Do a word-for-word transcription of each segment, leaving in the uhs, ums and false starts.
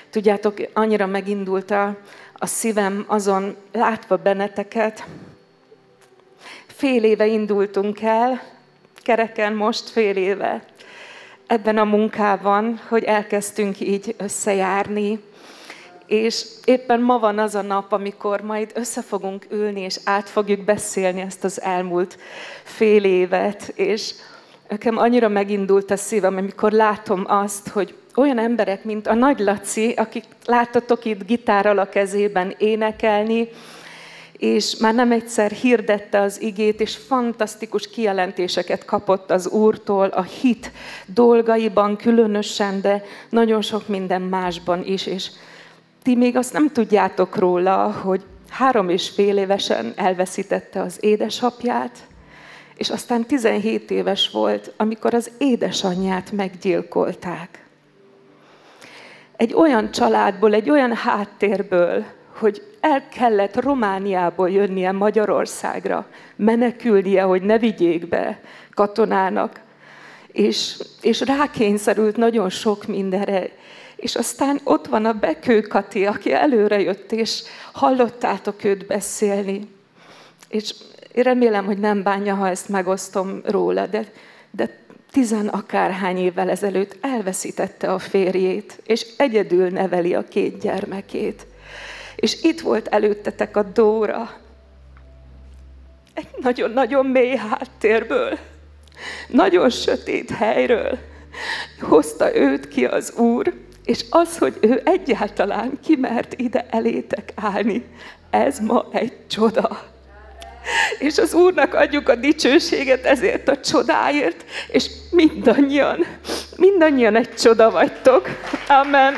Tudjátok, annyira megindult a, a szívem azon, látva benneteket. Fél éve indultunk el, kereken most fél éve ebben a munkában, hogy elkezdtünk így összejárni. És éppen ma van az a nap, amikor majd össze fogunk ülni, és át fogjuk beszélni ezt az elmúlt fél évet. És nekem annyira megindult a szívem, amikor látom azt, hogy olyan emberek, mint a Nagy Laci, akik láttatok itt gitárral a kezében énekelni, és már nem egyszer hirdette az igét, és fantasztikus kijelentéseket kapott az Úrtól, a hit dolgaiban különösen, de nagyon sok minden másban is. És ti még azt nem tudjátok róla, hogy három és fél évesen elveszítette az édesapját, és aztán tizenhét éves volt, amikor az édesanyját meggyilkolták. Egy olyan családból, egy olyan háttérből, hogy el kellett Romániából jönnie Magyarországra, menekülnie, hogy ne vigyék be katonának, és, és rákényszerült nagyon sok mindenre. És aztán ott van a Bekő Kati, aki előre jött, és hallottátok őt beszélni. És én remélem, hogy nem bánja, ha ezt megosztom róla, de, de tizen akárhány évvel ezelőtt elveszítette a férjét, és egyedül neveli a két gyermekét. És itt volt előttetek a Dóra, egy nagyon-nagyon mély háttérből, nagyon sötét helyről hozta őt ki az Úr, és az, hogy ő egyáltalán kimert ide elétek állni, ez ma egy csoda. És az Úrnak adjuk a dicsőséget ezért a csodáért, és mindannyian, mindannyian egy csoda vagytok. Amen.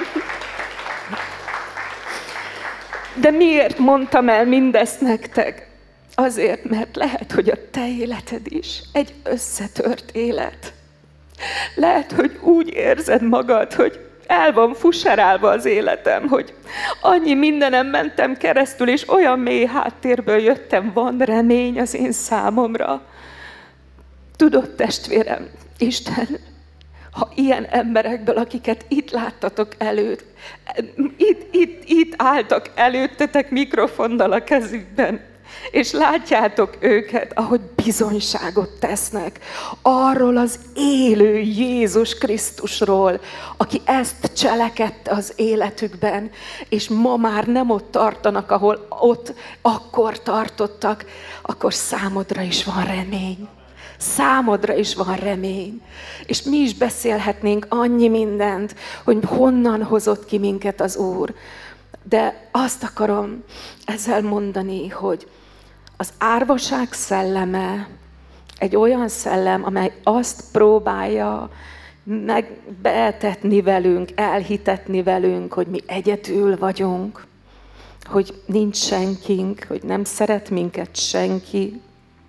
De miért mondtam el mindezt nektek? Azért, mert lehet, hogy a te életed is egy összetört élet. Lehet, hogy úgy érzed magad, hogy el van fuserálva az életem, hogy annyi mindenem mentem keresztül, és olyan mély háttérből jöttem, van remény az én számomra. Tudod, testvérem, Isten, ha ilyen emberekből, akiket itt láttatok előtt, itt, itt, itt álltak előttetek mikrofonnal a kezükben, és látjátok őket, ahogy bizonyságot tesznek arról az élő Jézus Krisztusról, aki ezt cselekedte az életükben, és ma már nem ott tartanak, ahol ott akkor tartottak, akkor számodra is van remény. Számodra is van remény. És mi is beszélhetnénk annyi mindent, hogy honnan hozott ki minket az Úr. De azt akarom ezzel mondani, hogy az árvaság szelleme egy olyan szellem, amely azt próbálja megbeetetni velünk, elhitetni velünk, hogy mi egyedül vagyunk, hogy nincs senkink, hogy nem szeret minket senki.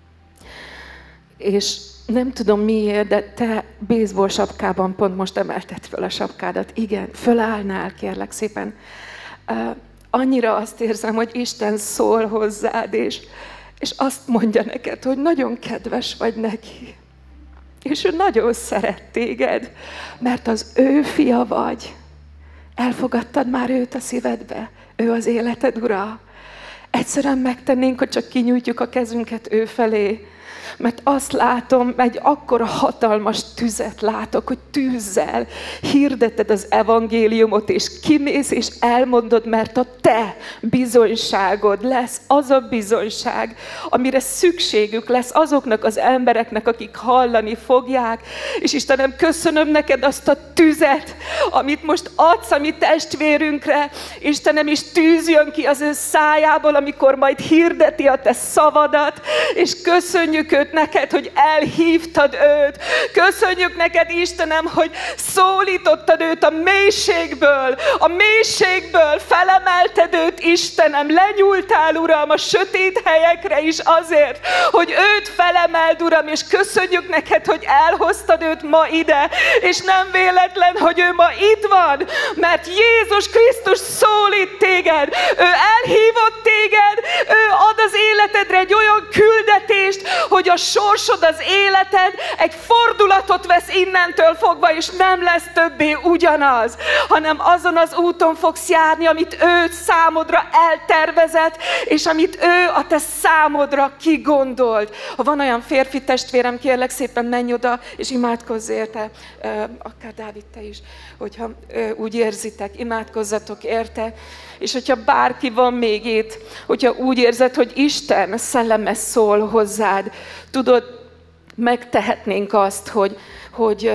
És nem tudom miért, de te baseball sapkában pont most emelted fel a sapkádat. Igen, fölállnál, kérlek szépen. Uh, annyira azt érzem, hogy Isten szól hozzád, és, és azt mondja neked, hogy nagyon kedves vagy neki. És ő nagyon szeret téged, mert az ő fia vagy. Elfogadtad már őt a szívedbe? Ő az életed ura? Egyszerűen megtennénk, hogy csak kinyújtjuk a kezünket ő felé. Mert azt látom, egy akkora hatalmas tüzet látok, hogy tűzzel hirdeted az evangéliumot, és kimész, és elmondod, mert a te bizonyságod lesz az a bizonyság, amire szükségük lesz azoknak az embereknek, akik hallani fogják. És Istenem, köszönöm neked azt a tüzet, amit most adsz a mi testvérünkre. Istenem, és tűz jön ki az ő szájából, amikor majd hirdeti a te szavadat, és köszönjük őt neked, hogy elhívtad őt. Köszönjük neked, Istenem, hogy szólítottad őt a mélységből, a mélységből felemelted őt, Istenem, lenyúltál, Uram, a sötét helyekre is azért, hogy őt felemeld, Uram, és köszönjük neked, hogy elhoztad őt ma ide, és nem véletlen, hogy ő ma itt van, mert Jézus Krisztus szólít téged, ő elhívott téged, Ő ad az életedre egy olyan küldetést, hogy a sorsod, az életed egy fordulatot vesz innentől fogva, és nem lesz többé ugyanaz, hanem azon az úton fogsz járni, amit ő számodra eltervezett, és amit ő a te számodra kigondolt. Ha van olyan férfi testvérem, kérlek szépen menj oda, és imádkozz érte, akár Dávid, te is, hogyha úgy érzitek, imádkozzatok érte, és hogyha bárki van még itt, hogyha úgy érzed, hogy Isten szelleme szól hozzád, tudod, megtehetnénk azt, hogy, hogy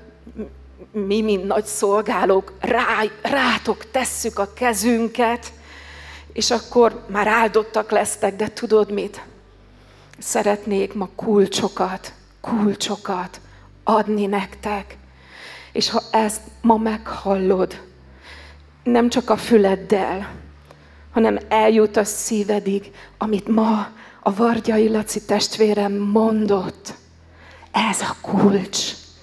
mi, mint nagy szolgálók, rá, rátok tesszük a kezünket, és akkor már áldottak lesztek, de tudod mit? Szeretnék ma kulcsokat, kulcsokat adni nektek. És ha ezt ma meghallod, nem csak a füleddel, hanem eljut a szívedig, amit ma a Vargyai Laci testvérem mondott. Ez a kulcs.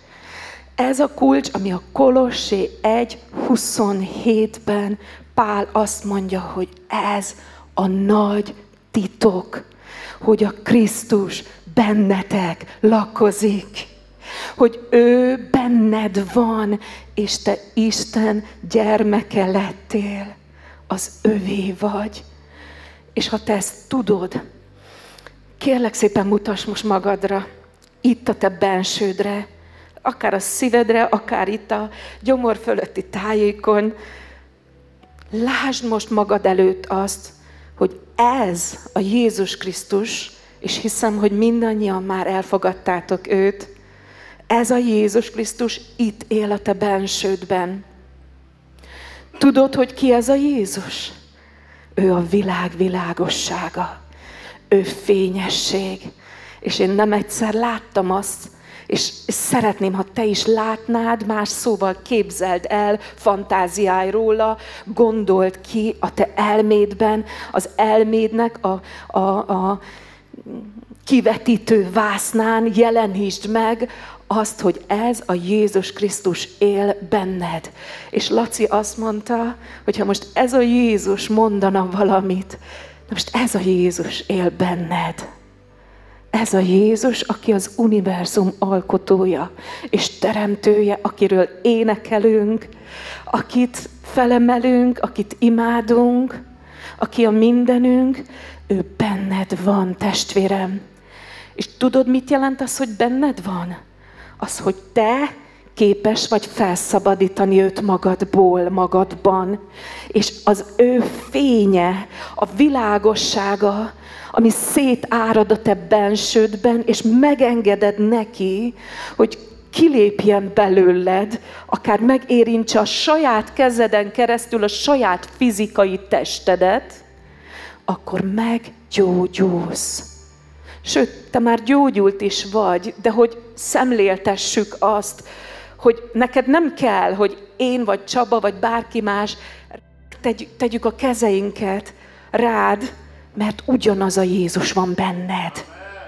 Ez a kulcs, ami a Kolossé egy huszonhétben Pál azt mondja, hogy ez a nagy titok, hogy a Krisztus bennetek lakozik. Hogy ő benned van, és te Isten gyermeke lettél, az övé vagy. És ha te ezt tudod, kérlek szépen mutass most magadra, itt a te bensődre, akár a szívedre, akár itt a gyomor fölötti tájékon. Lásd most magad előtt azt, hogy ez a Jézus Krisztus, és hiszem, hogy mindannyian már elfogadtátok őt, ez a Jézus Krisztus itt él a te bensődben. Tudod, hogy ki ez a Jézus? Ő a világ világossága. Ő fényesség. És én nem egyszer láttam azt, és szeretném, ha te is látnád, más szóval képzeld el, fantáziálj róla, gondold ki a te elmédben, az elmédnek a, a, a kivetítő vásznán jelenítsd meg azt, hogy ez a Jézus Krisztus él benned. És Laci azt mondta, hogy ha most ez a Jézus mondana valamit, na most ez a Jézus él benned. Ez a Jézus, aki az univerzum alkotója és teremtője, akiről énekelünk, akit felemelünk, akit imádunk, aki a mindenünk, ő benned van, testvérem. És tudod, mit jelent az, hogy benned van? Az, hogy te képes vagy felszabadítani őt magadból, magadban. És az ő fénye, a világossága, ami szétárad a te bensődben, és megengeded neki, hogy kilépjen belőled, akár megérintse a saját kezeden keresztül a saját fizikai testedet, akkor meggyógyulsz. Sőt, te már gyógyult is vagy, de hogy szemléltessük azt, hogy neked nem kell, hogy én vagy Csaba, vagy bárki más tegy, tegyük a kezeinket rád, mert ugyanaz a Jézus van benned.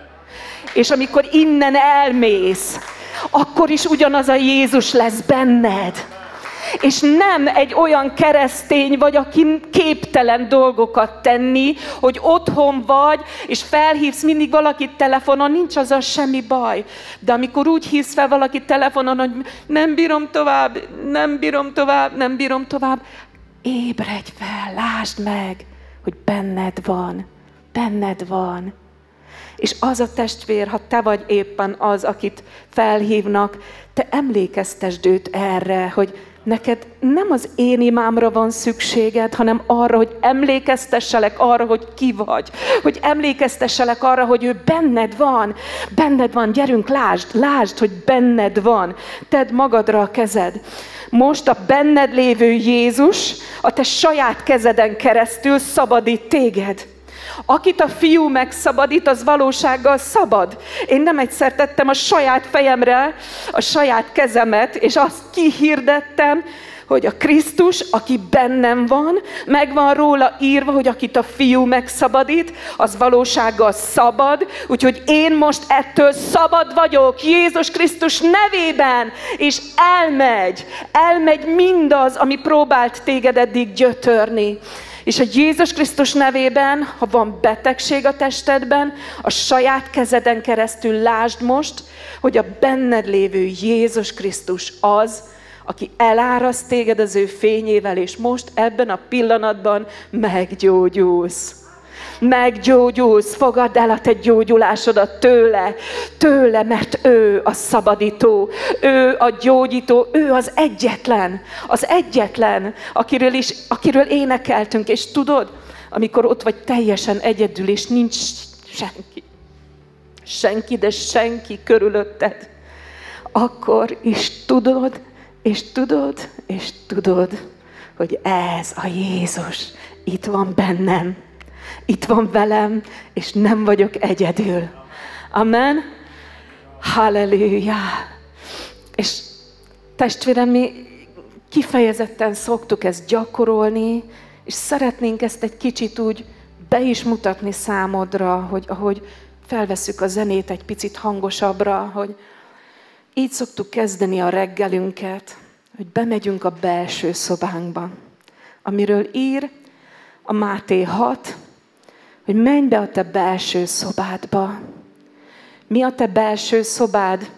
És amikor innen elmész, akkor is ugyanaz a Jézus lesz benned. És nem egy olyan keresztény vagy, aki képtelen dolgokat tenni, hogy otthon vagy, és felhívsz mindig valakit telefonon, nincs azzal semmi baj. De amikor úgy hívsz fel valakit telefonon, hogy nem bírom tovább, nem bírom tovább, nem bírom tovább, ébredj fel, lásd meg, hogy benned van, benned van. És az a testvér, ha te vagy éppen az, akit felhívnak, te emlékeztesd őt erre, hogy neked nem az én imámra van szükséged, hanem arra, hogy emlékeztesselek arra, hogy ki vagy. Hogy emlékeztesselek arra, hogy ő benned van. Benned van, gyerünk, lásd, lásd, hogy benned van. Tedd magadra a kezed. Most a benned lévő Jézus a te saját kezeden keresztül szabadít téged. Akit a fiú megszabadít, az valósággal szabad. Én nem egyszer tettem a saját fejemre a saját kezemet, és azt kihirdettem, hogy a Krisztus, aki bennem van, meg van róla írva, hogy akit a fiú megszabadít, az valósággal szabad, úgyhogy én most ettől szabad vagyok, Jézus Krisztus nevében, és elmegy, elmegy mindaz, ami próbált téged eddig gyötörni. És a Jézus Krisztus nevében, ha van betegség a testedben, a saját kezeden keresztül lásd most, hogy a benned lévő Jézus Krisztus az, aki eláraszt téged az ő fényével, és most ebben a pillanatban meggyógyulsz. Meggyógyulsz, fogadd el a te gyógyulásodat tőle, tőle, mert ő a szabadító, ő a gyógyító, ő az egyetlen, az egyetlen, akiről, is, akiről énekeltünk, és tudod, amikor ott vagy teljesen egyedül, és nincs senki, senki, de senki körülötted, akkor is tudod, és tudod, és tudod, hogy ez a Jézus itt van bennem. Itt van velem, és nem vagyok egyedül. Amen? Halleluja! És testvérem, mi kifejezetten szoktuk ezt gyakorolni, és szeretnénk ezt egy kicsit úgy be is mutatni számodra, hogy ahogy felvesszük a zenét egy picit hangosabbra, hogy így szoktuk kezdeni a reggelünket, hogy bemegyünk a belső szobánkba, amiről ír a Máté hat, hogy menj be a te belső szobádba. Mi a te belső szobád?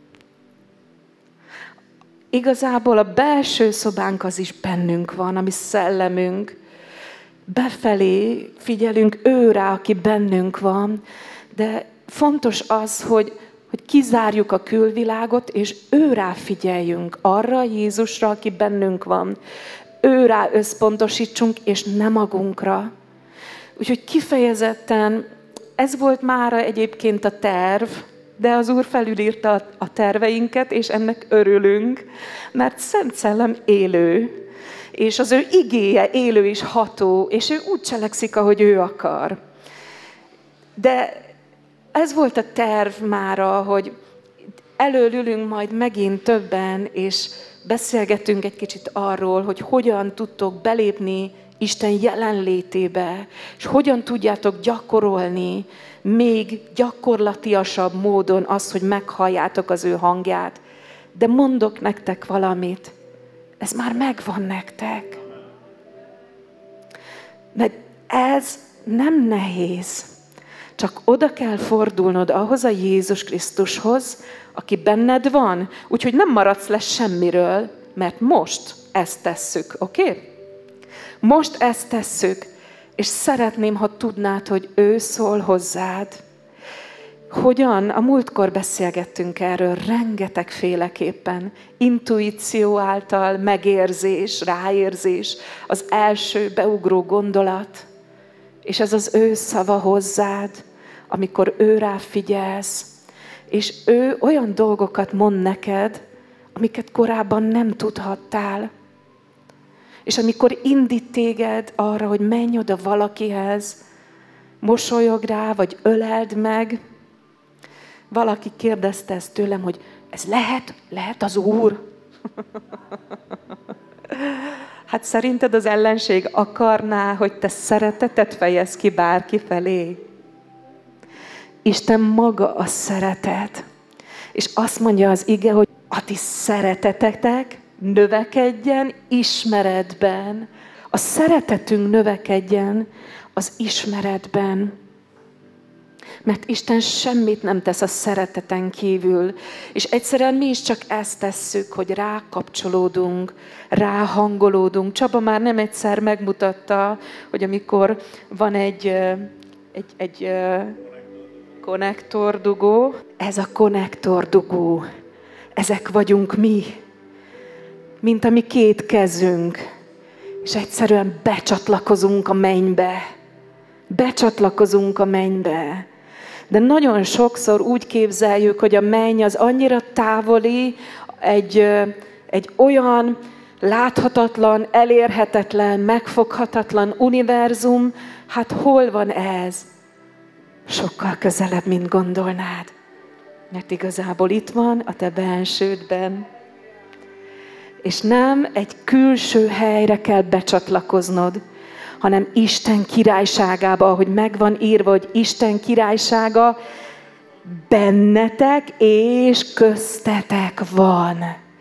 Igazából a belső szobánk az is bennünk van, ami szellemünk. Befelé figyelünk ő rá, aki bennünk van, de fontos az, hogy, hogy kizárjuk a külvilágot, és ő rá figyeljünk, arra Jézusra, aki bennünk van. Ő rá összpontosítsunk, és nem magunkra. Úgyhogy kifejezetten ez volt mára egyébként a terv, de az Úr felülírta a terveinket, és ennek örülünk, mert Szent Szellem élő, és az ő igéje élő és ható, és ő úgy cselekszik, ahogy ő akar. De ez volt a terv mára, hogy előülünk majd megint többen, és beszélgetünk egy kicsit arról, hogy hogyan tudtok belépni Isten jelenlétébe, és hogyan tudjátok gyakorolni még gyakorlatiasabb módon azt, hogy meghalljátok az ő hangját. De mondok nektek valamit, ez már megvan nektek. Mert ez nem nehéz. Csak oda kell fordulnod ahhoz a Jézus Krisztushoz, aki benned van. Úgyhogy nem maradsz le semmiről, mert most ezt tesszük, oké? Okay? Most ezt tesszük, és szeretném, ha tudnád, hogy ő szól hozzád. Hogyan? A múltkor beszélgettünk erről rengetegféleképpen. Intuíció által, megérzés, ráérzés, az első beugró gondolat. És ez az ő szava hozzád, amikor ő rá figyelsz, és ő olyan dolgokat mond neked, amiket korábban nem tudhattál. És amikor indít téged arra, hogy menj oda valakihez, mosolyog rá, vagy öleld meg. Valaki kérdezte ezt tőlem, hogy ez lehet? Lehet az Úr? Hát szerinted az ellenség akarná, hogy te szeretetet fejezz ki bárki felé? Isten maga a szeretet. És azt mondja az ige, hogy a ti szeretetetek növekedjen ismeretben. A szeretetünk növekedjen az ismeretben. Mert Isten semmit nem tesz a szereteten kívül. És egyszerűen mi is csak ezt tesszük, hogy rákapcsolódunk, ráhangolódunk. Csaba már nem egyszer megmutatta, hogy amikor van egy, egy, egy konnektordugó, ez a konnektordugó, ezek vagyunk mi, mint a mi két kezünk, és egyszerűen becsatlakozunk a mennybe. Becsatlakozunk a mennybe. De nagyon sokszor úgy képzeljük, hogy a menny az annyira távoli, egy, egy olyan láthatatlan, elérhetetlen, megfoghatatlan univerzum. Hát hol van ez? Sokkal közelebb, mint gondolnád. Mert igazából itt van a te bensődben. És nem egy külső helyre kell becsatlakoznod, hanem Isten királyságába, ahogy megvan írva, hogy Isten királysága bennetek és köztetek van.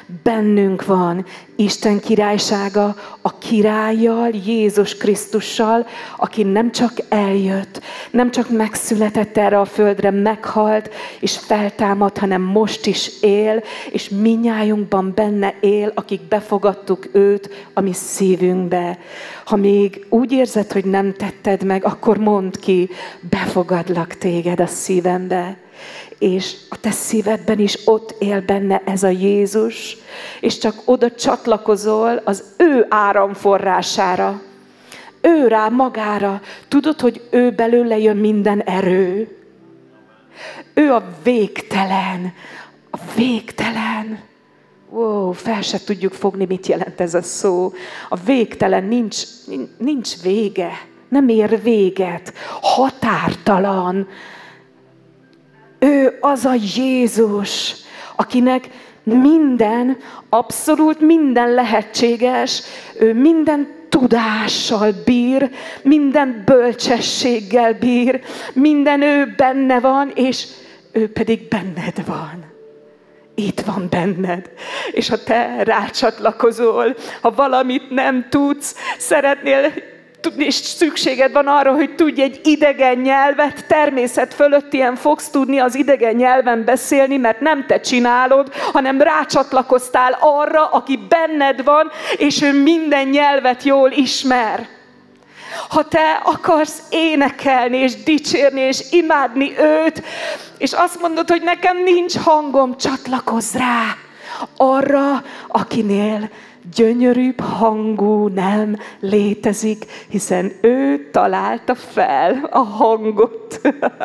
Bennünk van Isten királysága, a királlyal, Jézus Krisztussal, aki nem csak eljött, nem csak megszületett erre a földre, meghalt és feltámadt, hanem most is él, és minnyájunkban benne él, akik befogadtuk őt a mi szívünkbe. Ha még úgy érzed, hogy nem tetted meg, akkor mondd ki, befogadlak téged a szívembe. És a te szívedben is ott él benne ez a Jézus, és csak oda csatlakozol az ő áramforrására, ő rá magára. Tudod, hogy ő belőle jön minden erő. Ő a végtelen, a végtelen. Wow, fel se tudjuk fogni, mit jelent ez a szó. A végtelen nincs, nincs vége, nem ér véget, határtalan. Ő az a Jézus, akinek minden, abszolút minden lehetséges, ő minden tudással bír, minden bölcsességgel bír, minden ő benne van, és ő pedig benned van. Itt van benned. És ha te rácsatlakozol, ha valamit nem tudsz, szeretnél tudni, és szükséged van arra, hogy tudj egy idegen nyelvet, természet fölöttien fogsz tudni az idegen nyelven beszélni, mert nem te csinálod, hanem rácsatlakoztál arra, aki benned van, és ő minden nyelvet jól ismer. Ha te akarsz énekelni, és dicsérni, és imádni őt, és azt mondod, hogy nekem nincs hangom, csatlakozz rá arra, akinél gyönyörűbb hangú nem létezik, hiszen ő találta fel a hangot.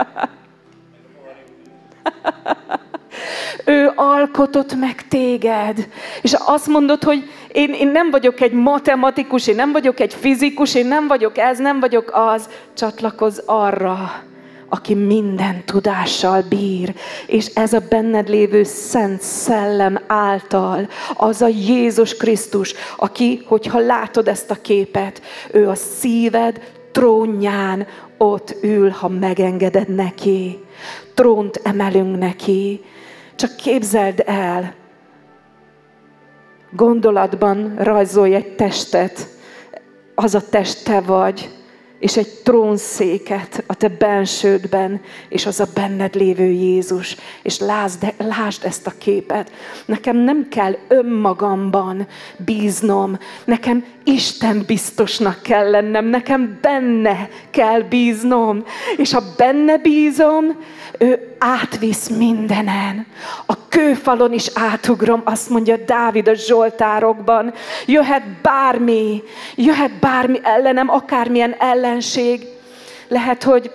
Ő alkotott meg téged. És azt mondod, hogy én, én nem vagyok egy matematikus, én nem vagyok egy fizikus, én nem vagyok ez, nem vagyok az. Csatlakozz arra, aki minden tudással bír, és ez a benned lévő Szent Szellem által, az a Jézus Krisztus, aki, hogyha látod ezt a képet, ő a szíved trónján ott ül, ha megengeded neki. Trónt emelünk neki. Csak képzeld el, gondolatban rajzolj egy testet, az a test te vagy, és egy trónszéket a te bensődben, és az a benned lévő Jézus. És lásd, lásd ezt a képet. Nekem nem kell önmagamban bíznom, nekem Isten biztosnak kell lennem, nekem benne kell bíznom. És ha benne bízom, ő átvisz mindenen. A kőfalon is átugrom, azt mondja Dávid a Zsoltárokban. Jöhet bármi, jöhet bármi ellenem, akármilyen ellenség. Lehet, hogy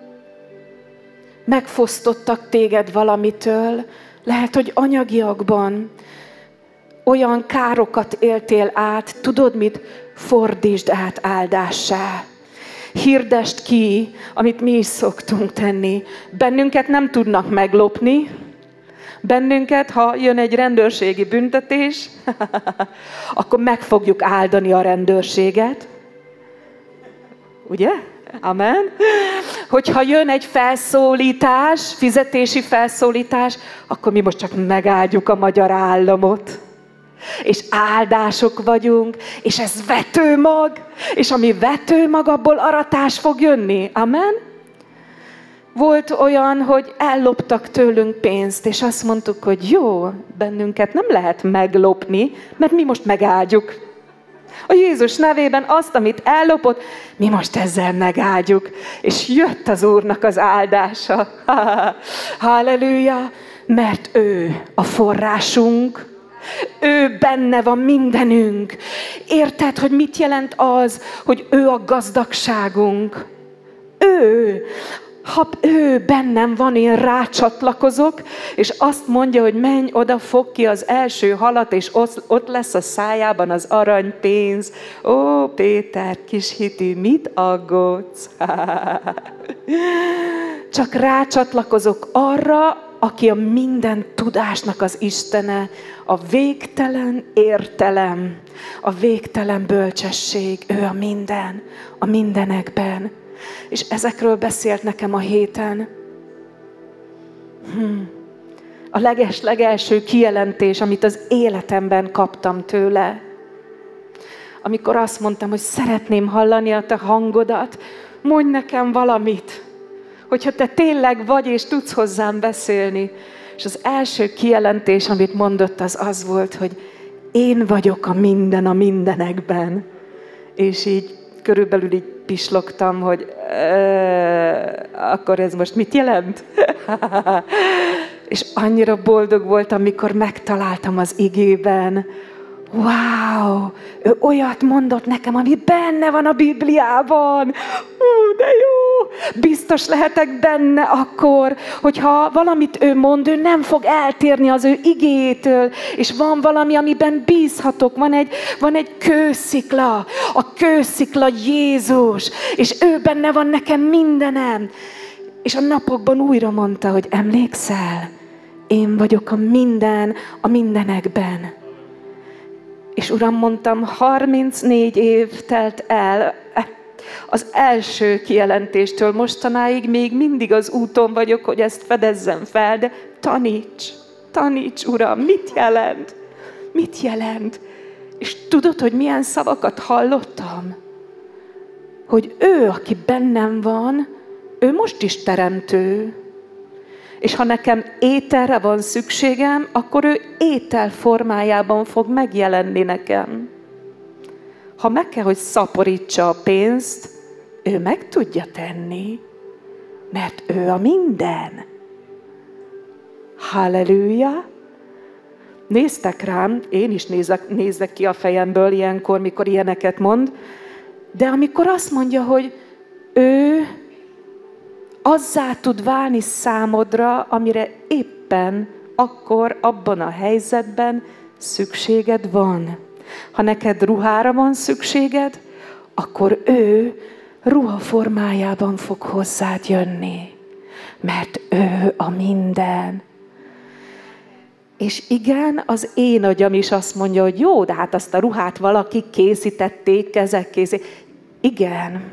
megfosztottak téged valamitől, lehet, hogy anyagiakban olyan károkat éltél át, tudod mit? Fordítsd át áldássá. Hirdest ki, amit mi is szoktunk tenni. Bennünket nem tudnak meglopni. Bennünket, ha jön egy rendőrségi büntetés, akkor meg fogjuk áldani a rendőrséget. Ugye? Amen. Hogyha jön egy felszólítás, fizetési felszólítás, akkor mi most csak megáldjuk a magyar államot. És áldások vagyunk, és ez vetőmag, és ami vetőmag, abból aratás fog jönni. Amen? Volt olyan, hogy elloptak tőlünk pénzt, és azt mondtuk, hogy jó, bennünket nem lehet meglopni, mert mi most megáldjuk. A Jézus nevében azt, amit ellopott, mi most ezzel megáldjuk. És jött az Úrnak az áldása. Halleluja! Mert ő a forrásunk, ő benne van mindenünk. Érted, hogy mit jelent az, hogy ő a gazdagságunk? Ő, ha ő bennem van, én rácsatlakozok, és azt mondja, hogy menj oda, fogd ki az első halat, és ott lesz a szájában az aranypénz. Ó, Péter, kis hitű, mit aggódsz? Csak rácsatlakozok arra, aki a minden tudásnak az Istene, a végtelen értelem, a végtelen bölcsesség, ő a minden, a mindenekben. És ezekről beszélt nekem a héten. Hm. A leges-legelső kijelentés, amit az életemben kaptam tőle. Amikor azt mondtam, hogy szeretném hallani a te hangodat, mondj nekem valamit, hogyha te tényleg vagy, és tudsz hozzám beszélni. És az első kijelentés, amit mondott, az az volt, hogy én vagyok a minden a mindenekben. És így körülbelül így pislogtam, hogy akkor ez most mit jelent? És annyira boldog voltam, amikor megtaláltam az igében. Wow! Ő olyat mondott nekem, ami benne van a Bibliában. Hú, de jó! Biztos lehetek benne akkor, hogyha valamit ő mond, ő nem fog eltérni az ő igéjétől, és van valami, amiben bízhatok. Van egy, van egy kőszikla, a kőszikla Jézus, és ő benne van nekem mindenem. És a napokban újra mondta, hogy emlékszel, én vagyok a minden a mindenekben. És Uram, mondtam, harmincnégy év telt el az első kijelentéstől mostanáig, még mindig az úton vagyok, hogy ezt fedezzem fel, de taníts, taníts, Uram, mit jelent? Mit jelent? És tudod, hogy milyen szavakat hallottam? Hogy ő, aki bennem van, ő most is teremtő. És ha nekem ételre van szükségem, akkor ő étel formájában fog megjelenni nekem. Ha meg kell, hogy szaporítsa a pénzt, ő meg tudja tenni, mert ő a minden. Halleluja! Néztek rám, én is nézek, nézek ki a fejemből ilyenkor, mikor ilyeneket mond, de amikor azt mondja, hogy ő azzá tud válni számodra, amire éppen akkor, abban a helyzetben szükséged van. Ha neked ruhára van szükséged, akkor ő ruha formájában fog hozzád jönni. Mert ő a minden. És igen, az én agyam is azt mondja, hogy jó, de hát azt a ruhát valaki készítették, kezek készítették. Igen.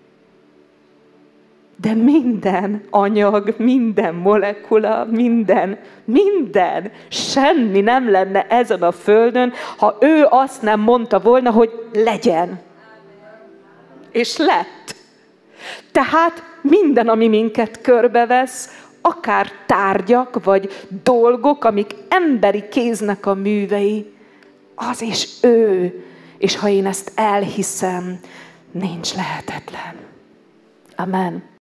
De minden anyag, minden molekula, minden, minden, semmi nem lenne ezen a földön, ha ő azt nem mondta volna, hogy legyen. És lett. Tehát minden, ami minket körbevesz, akár tárgyak, vagy dolgok, amik emberi kéznek a művei, az is ő. És ha én ezt elhiszem, nincs lehetetlen. Amen.